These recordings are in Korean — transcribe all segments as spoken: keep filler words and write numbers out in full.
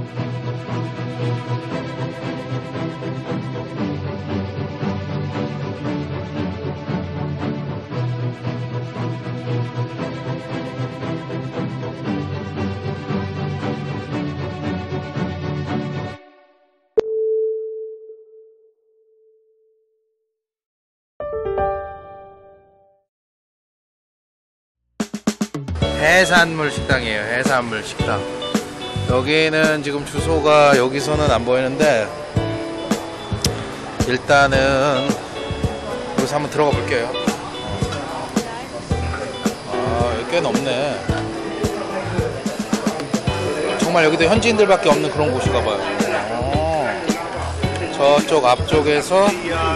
해산물 식당이에요. 해산물 식당. 여기는 지금 주소가 여기서는 안 보이는데 일단은 여기서 한번 들어가 볼게요. 아, 여기 꽤 넓네. 정말 여기도 현지인들밖에 없는 그런 곳인가 봐요. 어, 저쪽 앞쪽에서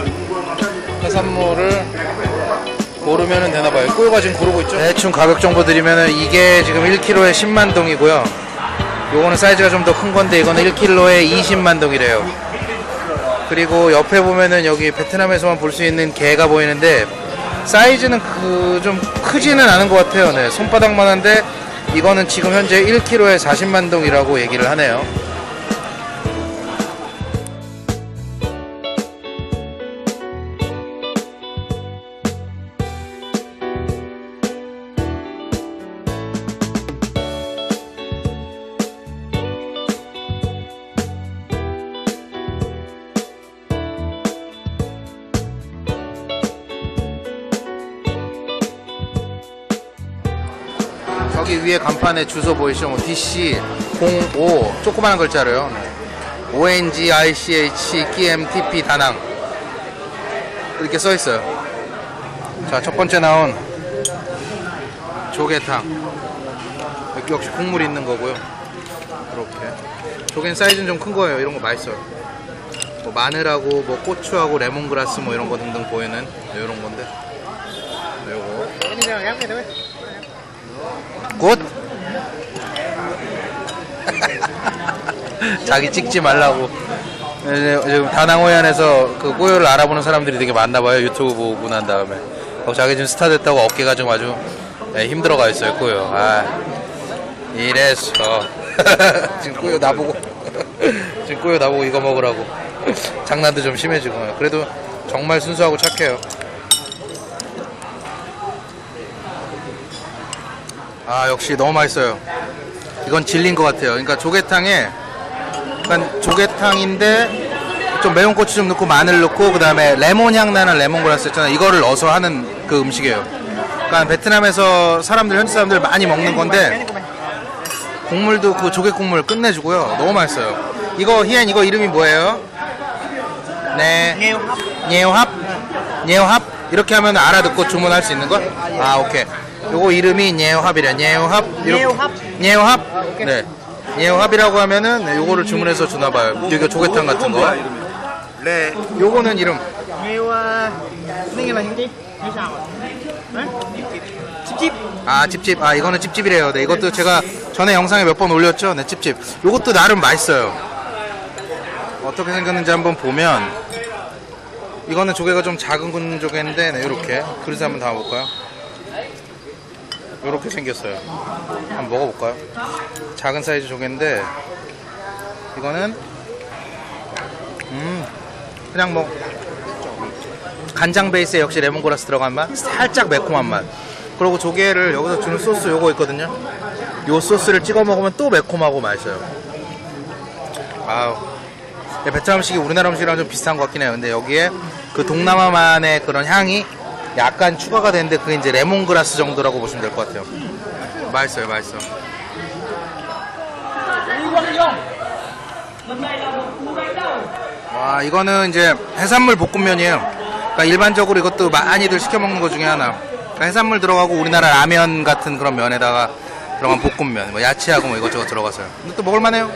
해산물을 고르면 되나봐요. 꼬요가 지금 고르고 있죠. 대충 가격 정보 드리면은 이게 지금 일 킬로그램에 십만 동이고요. 요거는 사이즈가 좀 더 큰 건데 이거는 일 킬로그램에 이십만 동이래요. 그리고 옆에 보면은 여기 베트남에서만 볼 수 있는 게가 보이는데 사이즈는 그 좀 크지는 않은 것 같아요. 네, 손바닥만 한데 이거는 지금 현재 일 킬로그램에 사십만 동이라고 얘기를 하네요. 여기 위에 간판에 주소 보이시죠? 뭐 디씨 공오 조그마한 글자로요. 오엔지아이씨에이치 키엠티피 다낭 이렇게 써있어요. 자, 첫 번째 나온 조개탕. 여기 역시 국물이 있는 거고요. 이렇게 조개는 사이즈는 좀 큰 거예요. 이런 거 맛있어요. 뭐 마늘하고 뭐 고추하고 레몬그라스 뭐 이런 거 등등 보이는 이런 건데 요거 굿! 자기 찍지 말라고. 지금 다낭호연에서 그 꼬요를 알아보는 사람들이 되게 많나봐요. 유튜브 보고 난 다음에. 어, 자기 지금 스타 됐다고 어깨가 좀 아주 네, 힘들어가 있어요. 꼬요. 아, 이래서 지금 꼬요 나보고 지금 꼬요 나보고 이거 먹으라고 장난도 좀 심해지고. 그래도 정말 순수하고 착해요. 아, 역시 너무 맛있어요. 이건 진리인 것 같아요. 그러니까 조개탕에, 그러니까 조개탕인데 좀 매운 고추 좀 넣고 마늘 넣고 그 다음에 레몬 향 나는 레몬그라스 있잖아요. 이거를 넣어서 하는 그 음식이에요. 그러니까 베트남에서 사람들, 현지 사람들 많이 먹는 건데 국물도 그 조개 국물 끝내주고요. 너무 맛있어요. 이거 히엔 이거 이름이 뭐예요? 네. 녜오합. 녜오합. 이렇게 하면 알아듣고 주문할 수 있는 거? 아, 오케이. 요거 이름이 녜오합이래. 녜오합. 녜오합. 녜오합. 네. 녜오합이라고 하면은 네, 요거를 주문해서 주나봐요. 이거 조개탕 같은 거. 네. 요거는 이름. 찝찝. 아, 찝찝. 아, 이거는 찝찝이래요. 네, 이것도 제가 전에 영상에 몇 번 올렸죠. 네, 찝찝. 요것도 나름 맛있어요. 어떻게 생겼는지 한번 보면 이거는 조개가 좀 작은 조개인데 네, 요렇게 그릇에 한번 담아볼까요? 요렇게 생겼어요. 한번 먹어볼까요? 작은 사이즈 조개인데 이거는 음 그냥 뭐 간장 베이스에 역시 레몬그라스 들어간 맛, 살짝 매콤한 맛. 그리고 조개를 여기서 주는 소스 요거 있거든요. 요 소스를 찍어 먹으면 또 매콤하고 맛있어요. 아우, 베트남 음식이 우리나라 음식이랑 좀 비슷한 것 같긴 해요. 근데 여기에 그 동남아만의 그런 향이 약간 추가가 되는데 그게 이제 레몬그라스 정도라고 보시면 될 것 같아요. 맛있어요, 맛있어. 와, 이거는 이제 해산물 볶음면이에요. 그러니까 일반적으로 이것도 많이들 시켜 먹는 것 중에 하나. 그러니까 해산물 들어가고 우리나라 라면 같은 그런 면에다가 들어간 볶음면, 뭐 야채하고 뭐 이것저것 들어가서요. 근데 또 먹을만해요.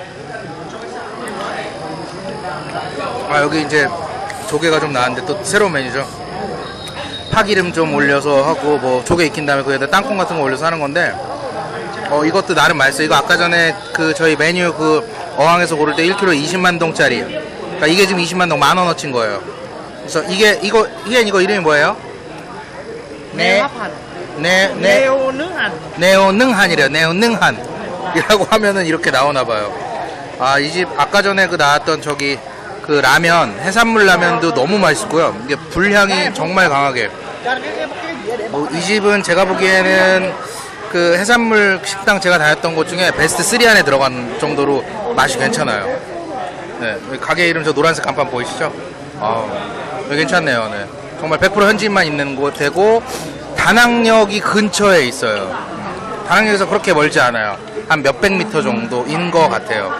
아, 여기 이제 조개가 좀 나왔는데 또 새로운 메뉴죠. 파기름 좀 올려서 하고 뭐 조개 익힌 다음에 거기에다 땅콩 같은 거 올려서 하는 건데 어 이것도 나름 맛있어요. 이거 아까 전에 그 저희 메뉴 그 어항에서 고를 때 일 킬로그램에 이십만 동짜리. 그러니까 이게 지금 이십만 동 만 원어치인 거예요. 그래서 이게 이거 이게 이거 이름이 뭐예요? 네. 네, 네. 네오 능한. 네오 능한이래요. 네오 능한. 이라고 하면은 이렇게 나오나 봐요. 아, 이 집 아까 전에 그 나왔던 저기 그 라면, 해산물 라면도 너무 맛있고요. 이게 불향이 정말 강하게. 뭐, 이 집은 제가 보기에는 그 해산물 식당 제가 다녔던 곳 중에 베스트 쓰리 안에 들어간 정도로 맛이 괜찮아요. 네, 가게 이름 저 노란색 간판 보이시죠? 아, 여기 괜찮네요. 네. 정말 백 퍼센트 현지인만 있는 곳이고 다낭역이 근처에 있어요. 다낭역에서 그렇게 멀지 않아요. 한 몇백 미터 정도인 것 같아요.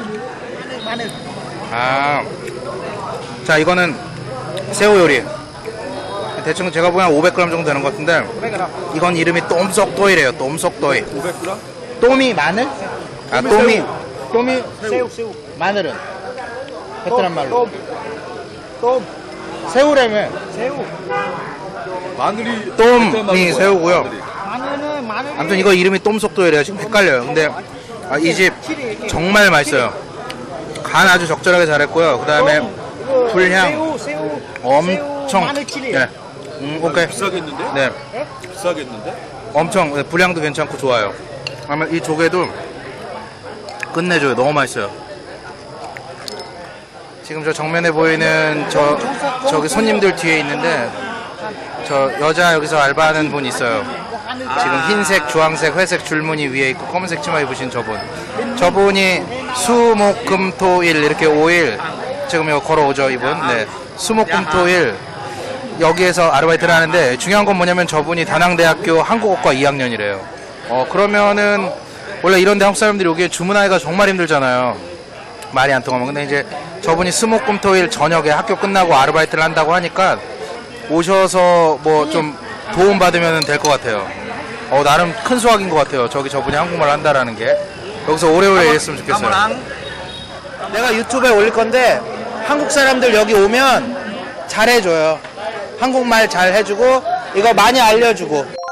아, 자, 이거는 새우 요리. 대충 제가 보기엔 오백 그램 정도 되는 것 같은데, 이건 이름이 똠석도이래요. 똠석도이. 오백 그램? 똠이 마늘? 아, 똠이 똠이 새우, 새우. 마늘은 베트남 말로. 똠. 새우라며. 새우. 마늘이. 똠이 새우고요. 마늘은 마늘. 아무튼 이거 이름이 똠석도이래요. 지금 헷갈려요. 근데 아, 이 집 정말 맛있어요. 간 아주 적절하게 잘했고요. 그 다음에 불향 새우, 새우. 엄청. 마늘 칠이. 네. 음, 오케이. 비싸겠는데? 네. 비싸겠는데? 엄청 네, 불향도 괜찮고 좋아요. 아마 이 조개도 끝내줘요. 너무 맛있어요. 지금 저 정면에 보이는 저 저기 손님들 뒤에 있는데 저 여자 여기서 알바하는 분 있어요. 지금 흰색, 주황색, 회색 줄무늬 위에 있고 검은색 치마 입으신 저분. 저분이 수, 목, 금, 토, 일 이렇게 오 일 지금 이거 걸어오죠 이분. 네. 수, 목, 금, 토, 일 여기에서 아르바이트를 하는데 중요한 건 뭐냐면 저분이 다낭대학교 한국어과 이 학년이래요. 어 그러면은 원래 이런데 한국 사람들이 여기에 주문하기가 정말 힘들잖아요. 말이 안 통하면. 근데 이제 저분이 수목금토일 저녁에 학교 끝나고 아르바이트를 한다고 하니까 오셔서 뭐 좀 도움 받으면 될 것 같아요. 어 나름 큰 수확인 것 같아요. 저기 저분이 한국말 한다라는 게. 여기서 오래오래 일했으면 좋겠어요. 내가 유튜브에 올릴 건데 한국 사람들 여기 오면 잘해줘요. 한국말 잘 해주고 이거 많이 알려주고.